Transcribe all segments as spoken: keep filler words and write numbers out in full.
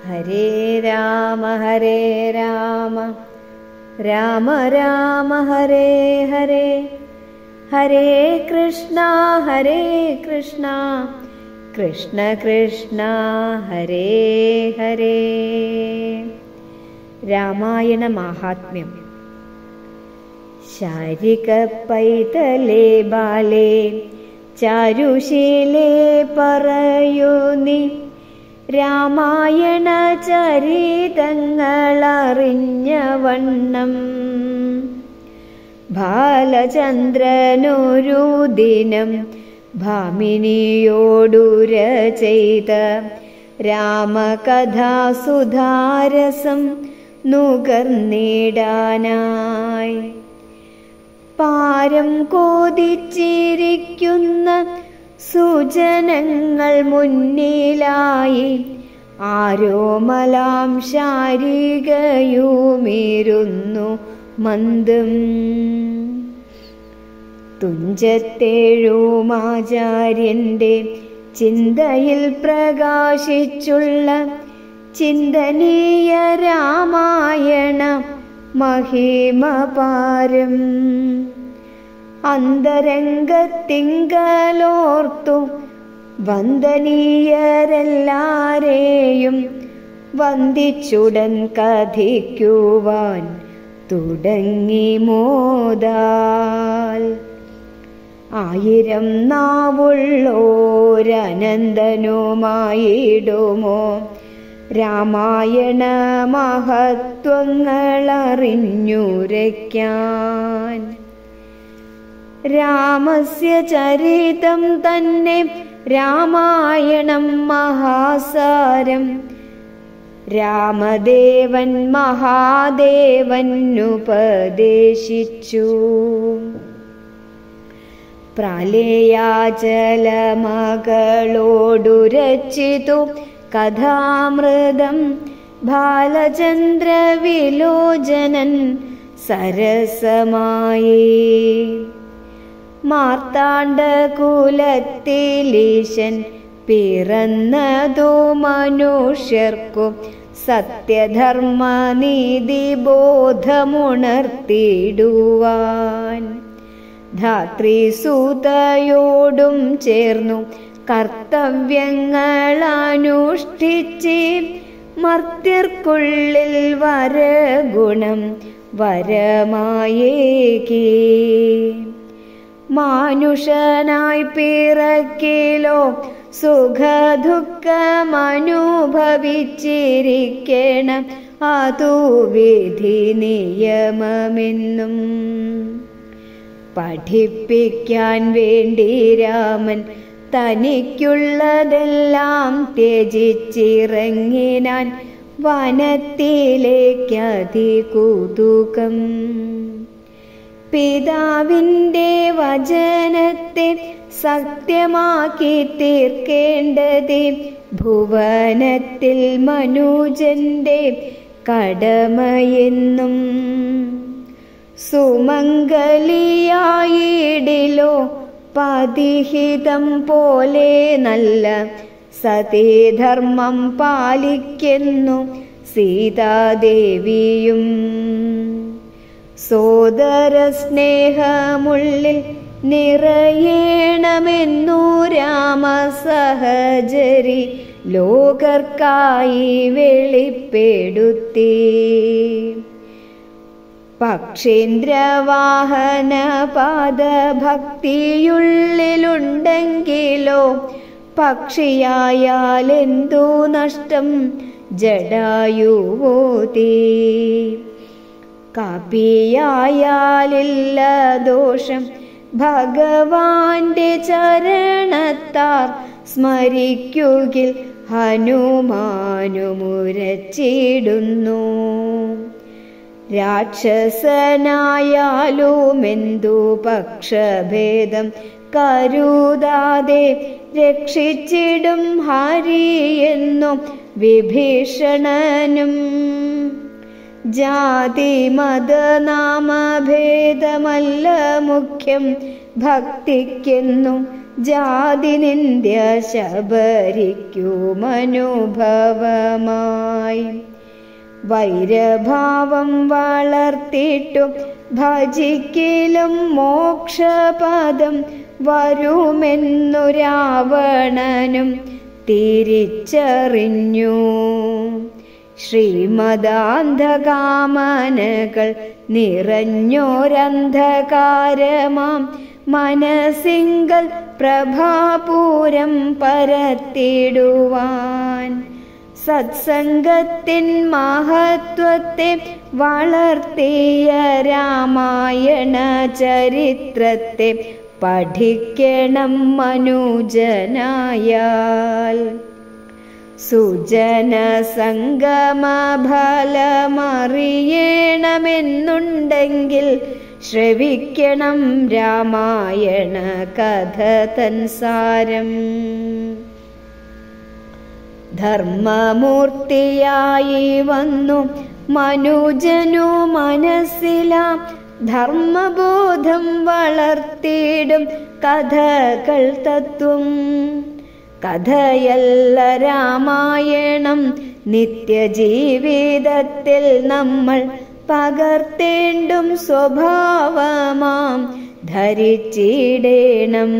ഹരേ രാമ ഹരേ രാമ രാമ രാമ ഹരേ ഹരേ, ഹരേ കൃഷ്ണ ഹരേ കൃഷ്ണ കൃഷ്ണ കൃഷ്ണ ഹരേ ഹരേ. രാമായണ മാഹാത്മ്യം. ശാരിക പൈതലേ ബാലേ ചാരുശീലേ പറയൂ നീ, രാമായണ ചരിതങ്ങളറിഞ്ഞ വണ്ണം. ബാലചന്ദ്രനൊരു ദിനം ഭാമിനിയോടുര ചെയ്ത രാമകഥാസുധാരസം നുകർന്നിടാനായി, പാരം കോതിച്ചിരിക്കുന്ന സുജനങ്ങൾ മുന്നിലായി ആരോമലാം ശാരികയുമിരുന്നു മന്ദം. തുഞ്ചത്തേഴുമാചാര്യന്റെ ചിന്തയിൽ പ്രകാശിച്ചുള്ള ചിന്തനീയ രാമായണ മഹിമപാരം അന്തരംഗത്തിങ്കലോർത്തു വന്ദനീയരെല്ലാരെയും വന്ദിച്ചുടൻ കഥിക്കുവാൻ തുടങ്ങി മോദാൽ. ആയിരം നാവുള്ളോരനന്തനുമായിടുമോ രാമായണ മഹത്വങ്ങളറിഞ്ഞുരയ്ക്കാൻ. രാമസ്യ ചരിതം തന്നെ രാമായണം മഹാസാരം, രാമദേവൻ മഹാദേവനുപദേശിച്ചു. പ്രാലേയാചലമകളോടുരച്ചിതു കഥാമൃതം ബാലചന്ദ്ര വിലോചനൻ സരസമായി. മാർത്താണ്ഡകുലത്തിലീശൻ പിറന്നതു മനുഷ്യർക്കു സത്യധർമ്മനീതി ബോധമുണർത്തിടുവാൻ. ധാത്രീസുതയോടും ചേർന്നു കർത്തവ്യങ്ങളനുഷ്ഠിച്ച് മർത്യർക്കുള്ളിൽ വരഗുണം വരമായേകി. മാനുഷനായി പിറക്കിലോ സുഖദുഃഖമനുഭവിച്ചിരിക്കണം, അതു വിധി നിയമമെന്നും പഠിപ്പിക്കാൻ വേണ്ടി രാമൻ തനിക്കുള്ളതെല്ലാം ത്യജിച്ചിറങ്ങിനാൻ വനത്തിലേക്കതികുതുകം. പിതാവിൻ്റെ വചനത്തെ സത്യമാക്കി തീർക്കേണ്ടത് ഭുവനത്തിൽ മനുജന്റെ കടമയെന്നും. സുമംഗലിയായിടിലോ പതിഹിതം പോലെ നല്ല സതീധർമ്മം പാലിക്കുന്നു സീതാദേവിയും. സോദര സ്നേഹമുള്ളിൽ നിറയേണമെന്നു രാമസഹചരി ലോകർക്കായി വെളിപ്പെടുത്തി. പക്ഷേന്ദ്രവാഹന പാദഭക്തിയുള്ളിലുണ്ടെങ്കിലോ പക്ഷിയായാലെന്തു നഷ്ടം ജടായുവോതി. കാപ്പിയായാലില്ല ദോഷം ഭഗവാന്റെ ചരണത്താർ സ്മരിക്കുകിൽ ഹനുമാനുമുരച്ചിടുന്നു. രാക്ഷസനായാലുമെന്തു പക്ഷഭേദം കരുതാതെ രക്ഷിച്ചിടും ഹരിയെന്നും വിഭീഷണനും. ജാതി മതനാമഭേദമല്ല മുഖ്യം ഭക്തിക്കെന്നും ജാതി നിന്ദ്യ ശബരിക്കുമനുഭവമായി. വൈരഭാവം വളർത്തിയിട്ടു ഭജിക്കിലും മോക്ഷപദം വരുമെന്നു രാവണനും തിരിച്ചറിഞ്ഞു. ശ്രീമദാന്ധകാമനകൾ നിറഞ്ഞോരന്ധകാരമാം മനസ്സിങ്കൽ പ്രഭാപൂരം പരത്തിടുവാൻ. സത്സംഗത്തിൻ മഹത്വത്തെ വളർത്തിയ രാമായണ ചരിത്രത്തെ പഠിക്കണം മനുജനായാൽ. സുജന സംഗമ ഫലമറിയണമെന്നുണ്ടെങ്കിൽ ശ്രവിക്കണം രാമായണ കഥ തൻ സാരം. ധർമ്മമൂർത്തിയായി വന്നു മനുജനു മനസ്സിലാം ധർമ്മബോധം വളർത്തിയിടും കഥകൾ തത്വം. കഥയല്ല രാമായണം നിത്യജീവിതത്തിൽ നമ്മൾ പകർത്തേണ്ടും സ്വഭാവമാം ധരിച്ചിടേണം.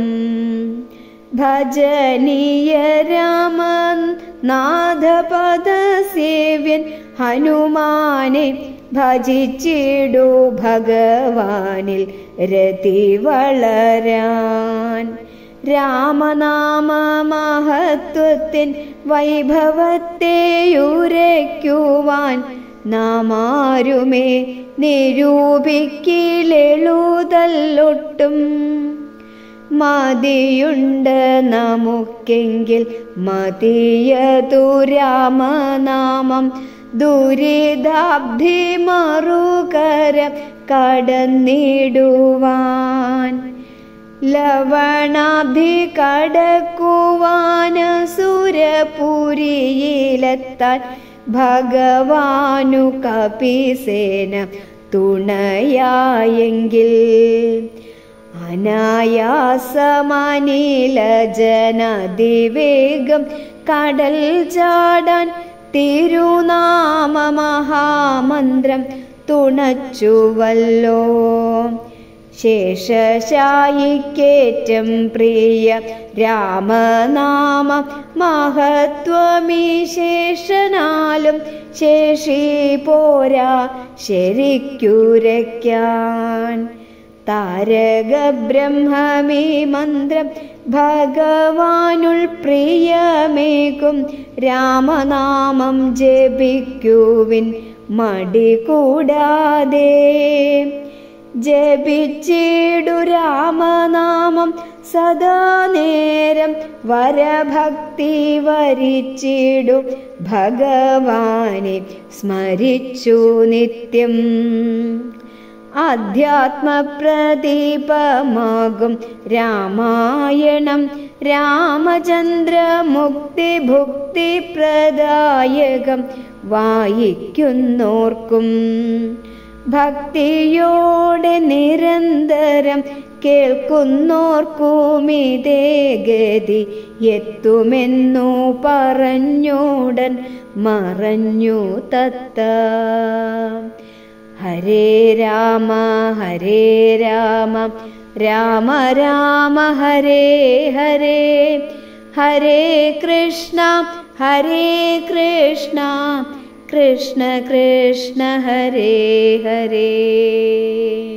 ഭജനീയ രാമൻ നാഥപദ സേവ്യൻ ഹനുമാനെ ഭജിച്ചിടു ഭഗവാനിൽ രതി വളരാൻ. രാമനാമ മഹത്വത്തിൻ വൈഭവത്തെ ഉരയ്ക്കുവാൻ നാമാരുമേ നിരൂപിക്കിലെഴുതല്ലൊട്ടും. മതിയുണ്ട് നമുക്കെങ്കിൽ മതിയതു രാമനാമം ദുരിതാബ്ധി മറുകര കടന്നിടുവാൻ. ലവണാബ്ധി കടക്കുവാൻ സുരപുരിയിലെത്താൻ ഭഗവാനു കപിസേന തുണയായെങ്കിൽ. അനായാസമനില ജനതിവേഗം കടൽ ചാടാൻ തിരുനാമ മഹാമന്ത്രം തുണച്ചുവല്ലോ. ശേഷശായിക്കേറ്റം പ്രിയ രാമനാമ മഹത്വമീ ശേഷനാലും ശേഷി പോരാ ശരിക്കുരയ്ക്കാൻ. താരക ബ്രഹ്മമീ മന്ത്രം ഭഗവാനുൾ പ്രിയമേകും രാമനാമം ജപിക്കുവിൻ മടി കൂടാതെ. ജപിച്ചിടു രാമനാമം സദാ നേരം വരഭക്തി വരിച്ചിടു ഭഗവാനെ സ്മരിച്ചു നിത്യം. അധ്യാത്മപ്രദീപമാകും രാമായണം രാമചന്ദ്ര മുക്തിഭുക്തി പ്രദായകം വായിക്കുന്നോർക്കും ഭക്തിയോടെ നിരന്തരം കേൾക്കുന്നോർക്കുമിതേ ഗതി എത്തുമെന്നു പറഞ്ഞുടൻ മറഞ്ഞു തത്ത. ഹരേ രാമ ഹരേ രാമ രാമ രാമ ഹരേ ഹരേ. ഹരേ കൃഷ്ണ ഹരേ കൃഷ്ണ കൃഷ്ണ കൃഷ്ണ ഹരേ ഹരേ.